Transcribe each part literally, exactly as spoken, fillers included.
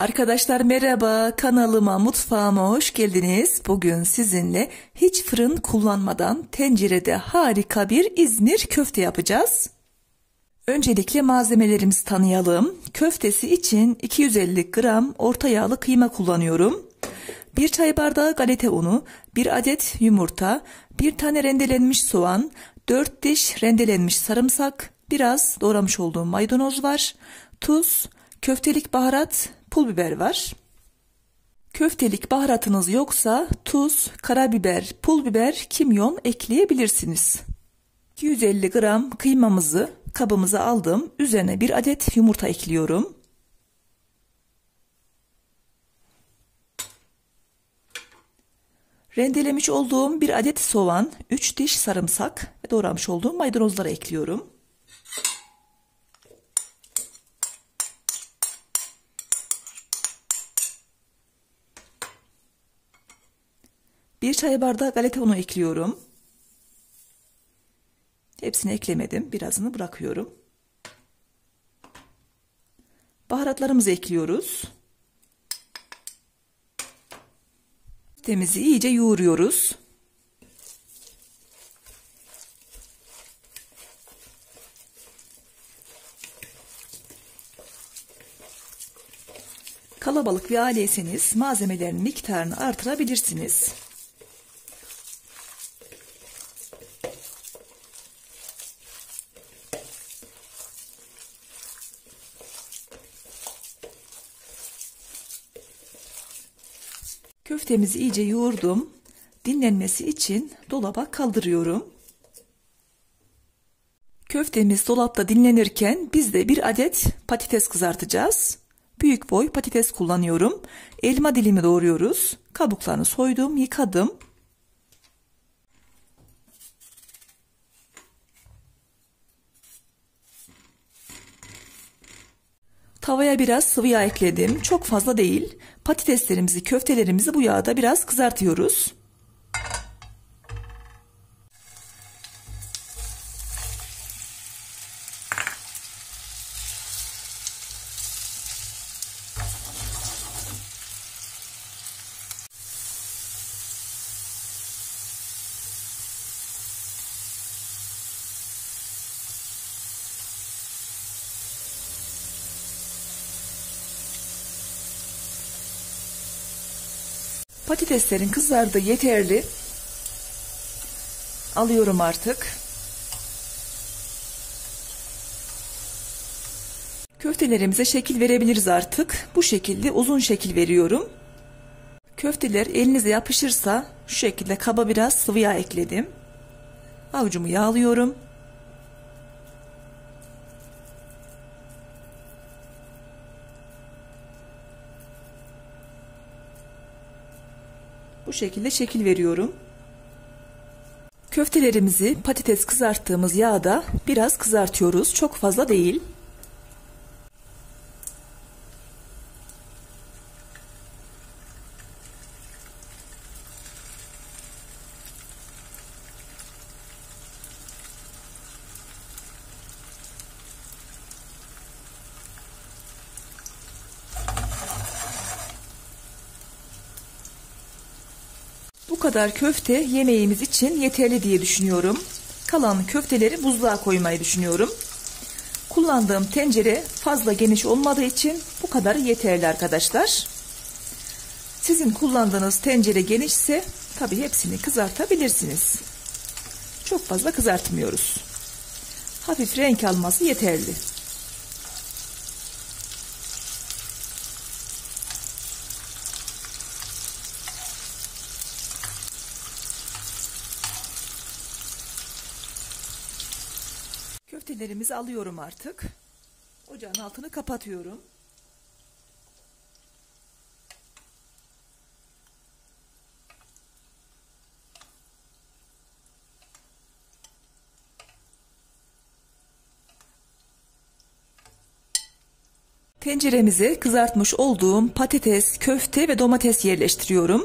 Arkadaşlar merhaba, kanalıma, mutfağıma hoş geldiniz. Bugün sizinle hiç fırın kullanmadan tencerede harika bir İzmir köfte yapacağız. Öncelikle malzemelerimizi tanıyalım. Köftesi için iki yüz elli gram orta yağlı kıyma kullanıyorum. bir çay bardağı galeta unu, bir adet yumurta, bir tane rendelenmiş soğan, dört diş rendelenmiş sarımsak, biraz doğramış olduğum maydanoz var, tuz, köftelik baharat, pul biber var. Köftelik baharatınız yoksa tuz, karabiber, pul biber, kimyon ekleyebilirsiniz. iki yüz elli gram kıymamızı kabımıza aldım. Üzerine bir adet yumurta ekliyorum. Rendelemiş olduğum bir adet soğan, üç diş sarımsak ve doğramış olduğum maydanozları ekliyorum. bir çay bardağı galeta unu ekliyorum. Hepsini eklemedim. Birazını bırakıyorum. Baharatlarımızı ekliyoruz. Köftemizi iyice yoğuruyoruz. Kalabalık bir aileyseniz malzemelerin miktarını artırabilirsiniz. Köftemizi iyice yoğurdum. Dinlenmesi için dolaba kaldırıyorum. Köftemiz dolapta dinlenirken biz de bir adet patates kızartacağız. Büyük boy patates kullanıyorum. Elma dilimi doğruyoruz. Kabuklarını soydum, yıkadım. Tavaya biraz sıvı yağ ekledim. Çok fazla değil. Patateslerimizi, köftelerimizi bu yağda biraz kızartıyoruz. Patateslerin kızardığı yeterli. Alıyorum artık. Köftelerimize şekil verebiliriz artık. Bu şekilde uzun şekil veriyorum. Köfteler elinize yapışırsa şu şekilde kaba biraz sıvı yağ ekledim. Avucumu yağlıyorum. Bu şekilde şekil veriyorum. Köftelerimizi patates kızarttığımız yağda biraz kızartıyoruz. Çok fazla değil. Bu kadar köfte yemeğimiz için yeterli diye düşünüyorum. Kalan köfteleri buzluğa koymayı düşünüyorum. Kullandığım tencere fazla geniş olmadığı için bu kadar yeterli arkadaşlar. Sizin kullandığınız tencere genişse tabii hepsini kızartabilirsiniz. Çok fazla kızartmıyoruz. Hafif renk alması yeterli. Köftelerimizi alıyorum artık. Ocağın altını kapatıyorum. Tenceremize kızartmış olduğum patates, köfte ve domates yerleştiriyorum.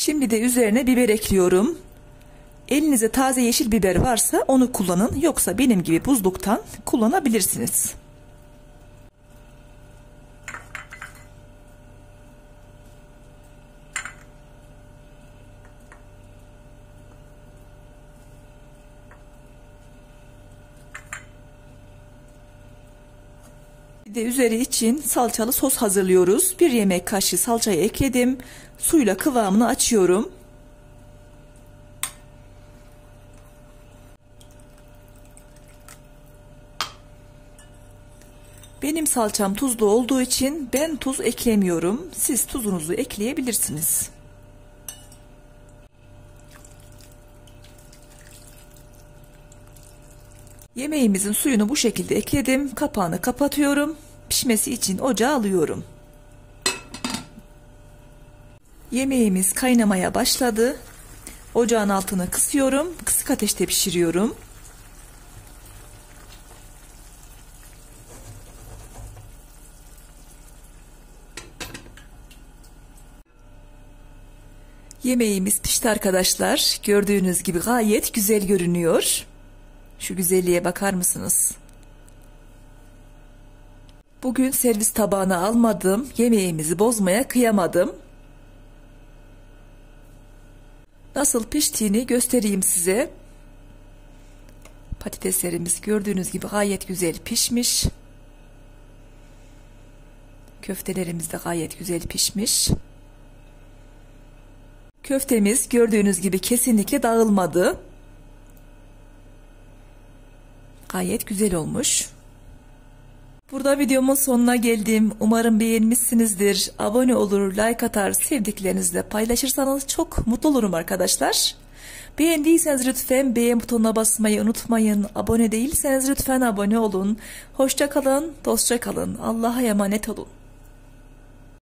Şimdi de üzerine biber ekliyorum. Elinizde taze yeşil biber varsa onu kullanın. Yoksa benim gibi buzluktan kullanabilirsiniz. Bir de üzeri için salçalı sos hazırlıyoruz. Bir yemek kaşığı salçayı ekledim. Suyla kıvamını açıyorum. Benim salçam tuzlu olduğu için ben tuz eklemiyorum. Siz tuzunuzu ekleyebilirsiniz. Yemeğimizin suyunu bu şekilde ekledim. Kapağını kapatıyorum. Pişmesi için ocağa alıyorum. Yemeğimiz kaynamaya başladı. Ocağın altını kısıyorum. Kısık ateşte pişiriyorum. Yemeğimiz pişti arkadaşlar. Gördüğünüz gibi gayet güzel görünüyor. Şu güzelliğe bakar mısınız? Bugün servis tabağına almadım. Yemeğimizi bozmaya kıyamadım. Nasıl piştiğini göstereyim size. Patateslerimiz gördüğünüz gibi gayet güzel pişmiş. Köftelerimiz de gayet güzel pişmiş. Köftemiz gördüğünüz gibi kesinlikle dağılmadı. Gayet güzel olmuş. Burada videomun sonuna geldim. Umarım beğenmişsinizdir. Abone olur, like atar, sevdiklerinizle paylaşırsanız çok mutlu olurum arkadaşlar. Beğendiyseniz lütfen beğen butonuna basmayı unutmayın. Abone değilseniz lütfen abone olun. Hoşça kalın, dostça kalın. Allah'a emanet olun.